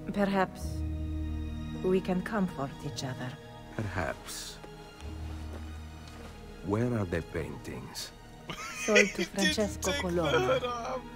Perhaps we can comfort each other. Perhaps. Where are the paintings? Sold to Francesco Take Colonna. that off.